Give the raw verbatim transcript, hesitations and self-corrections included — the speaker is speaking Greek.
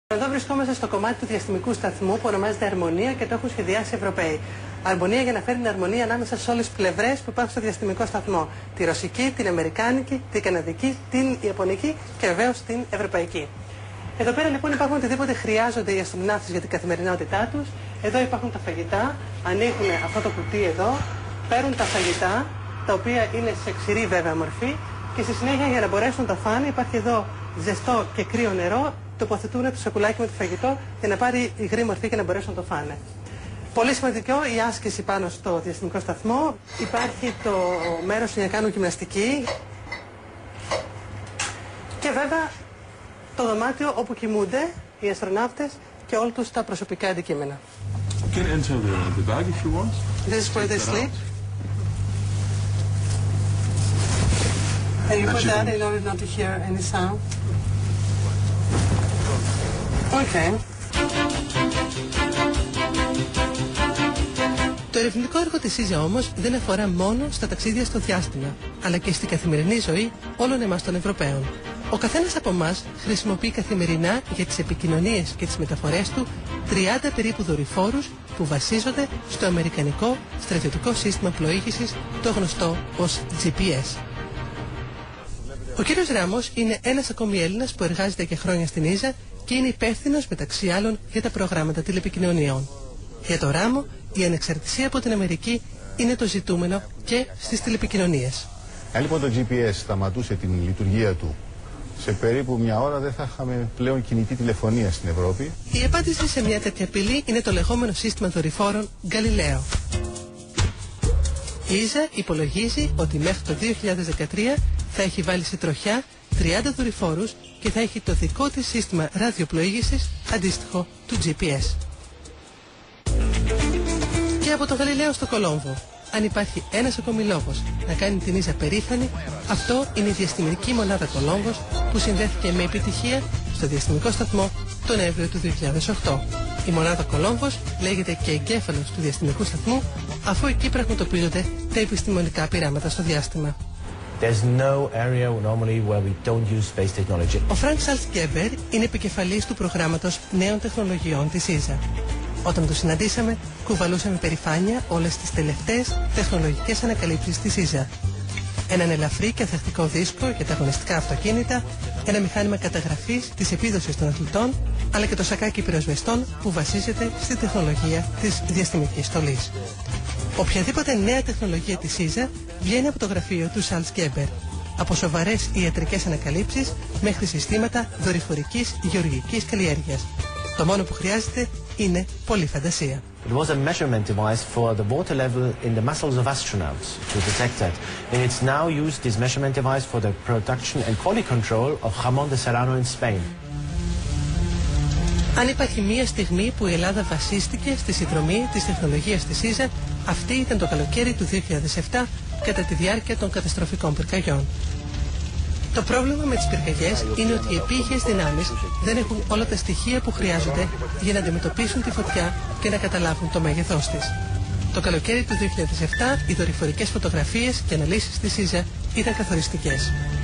Εδώ βρισκόμαστε στο κομμάτι του διαστημικού σταθμού που ονομάζεται Αρμονία και το έχουν σχεδιάσει οι Ευρωπαίοι. Αρμονία για να φέρει την αρμονία ανάμεσα σε όλες τις πλευρές που υπάρχουν στο διαστημικό σταθμό. Τη ρωσική, την αμερικάνικη, την καναδική, την ιαπωνική και βεβαίως την ευρωπαϊκή. Εδώ πέρα λοιπόν υπάρχουν οτιδήποτε χρειάζονται οι αστροναύτες για την καθημερινότητά τους. Εδώ υπάρχουν τα φαγητά, ανοίγουν αυτό το κουτί εδώ, παίρνουν τα φαγητά, τα οποία είναι σε ξηρή βέβαια μορφή και στη συνέχεια για να μπορέσουν να τα φάνε υπάρχει εδώ ζεστό και κρύο νερό. Τοποθετούν το σακουλάκι με το φαγητό για να πάρει υγρή μορφή και να μπορέσουν να το φάνε. Πολύ σημαντικό η άσκηση πάνω στο διαστημικό σταθμό. Υπάρχει το μέρος για να κάνουν γυμναστική και βέβαια το δωμάτιο όπου κοιμούνται οι αστροναύτες και όλα τους τα προσωπικά αντικείμενα. You can enter the, the bag if you want. This is where they sleep. And you put that in order not to hear any sound. Okay. Το ερευνητικό έργο της ΙΖΑ όμως δεν αφορά μόνο στα ταξίδια στο διάστημα, αλλά και στην καθημερινή ζωή όλων εμάς των Ευρωπαίων. Ο καθένας από εμάς χρησιμοποιεί καθημερινά για τις επικοινωνίες και τις μεταφορές του τριάντα περίπου δορυφόρους που βασίζονται στο αμερικανικό στρατιωτικό σύστημα πλοήγησης, το γνωστό ως τζι πι ες. Ο κύριος Ράμος είναι ένας ακόμη Έλληνας που εργάζεται για χρόνια στην ΙΖΑ και είναι υπεύθυνος μεταξύ άλλων για τα προγράμματα τηλεπικοινωνιών. Για το Ράμο, η ανεξαρτησία από την Αμερική είναι το ζητούμενο και στις τηλεπικοινωνίες. Αν λοιπόν το τζι πι ες σταματούσε την λειτουργία του, σε περίπου μια ώρα δεν θα είχαμε πλέον κινητή τηλεφωνία στην Ευρώπη. Η απάντηση σε μια τέτοια απειλή είναι το λεγόμενο σύστημα δορυφόρων Γκαλιλαίο. Η ΙΖΑ υπολογίζει ότι μέχρι το δύο χιλιάδες δεκατρία θα έχει βάλει σε τροχιά τριάντα δορυφόρους και θα έχει το δικό της σύστημα ραδιοπλοήγησης αντίστοιχο του τζι πι ες. Και από το Γαλιλαίο στο Κολόμβο, αν υπάρχει ένας ακόμη λόγος να κάνει την ΙΖΑ περήφανη, αυτό είναι η διαστημική μονάδα Κολόμβος που συνδέθηκε με επιτυχία στο διαστημικό σταθμό τον Νοέμβριο του δύο χιλιάδες οκτώ. Η μονάδα Κολόμβος λέγεται και εγκέφαλος του διαστημικού σταθμού, αφού εκεί πραγματοποιούνται τα επιστημονικά πειράματα στο διάστημα. There's no area normally where we don't use space technology. Ο Frank Salzgeber είναι επικεφαλής του προγράμματος νέων τεχνολογιών της ΙΖΑ. Όταν το συναντήσαμε, κουβαλούσαμε περηφάνεια όλες τις τελευταίες τεχνολογικές ανακαλύψεις της ΙΖΑ. Έναν ελαφρύ και ανθεκτικό δίσκο για τα αγωνιστικά αυτοκίνητα, ένα μηχάνημα καταγραφής της επίδοσης των αθλητών, αλλά και το σακάκι πυροσβεστών που βασίζεται στη τεχνολογία της διαστημικής στολής. Οποιαδήποτε νέα τεχνολογία της ΙΖΑ βγαίνει από το γραφείο του Salzgeber. Από σοβαρές ιατρικές ανακαλύψεις μέχρι συστήματα δορυφορικής γεωργικής καλλιέργειας. Το μόνο που χρειάζεται είναι πολλή φαντασία. It was a measurement device for the water level in the muscles of astronauts to detect that. And it's now used, this measurement device, for the production and quality control of jamón de serrano in Spain. Αν υπάρχει μία στιγμή που η Ελλάδα βασίστηκε στη συνδρομή της τεχνολογίας της ΙΖΑ, αυτή ήταν το καλοκαίρι του δύο χιλιάδες επτά κατά τη διάρκεια των καταστροφικών πυρκαγιών. Το πρόβλημα με τις πυρκαγιές είναι ότι οι επίγειες δυνάμεις δεν έχουν όλα τα στοιχεία που χρειάζονται για να αντιμετωπίσουν τη φωτιά και να καταλάβουν το μέγεθός της. Το καλοκαίρι του δύο χιλιάδες επτά οι δορυφορικές φωτογραφίες και αναλύσεις της ΙΖΑ ήταν καθοριστικές.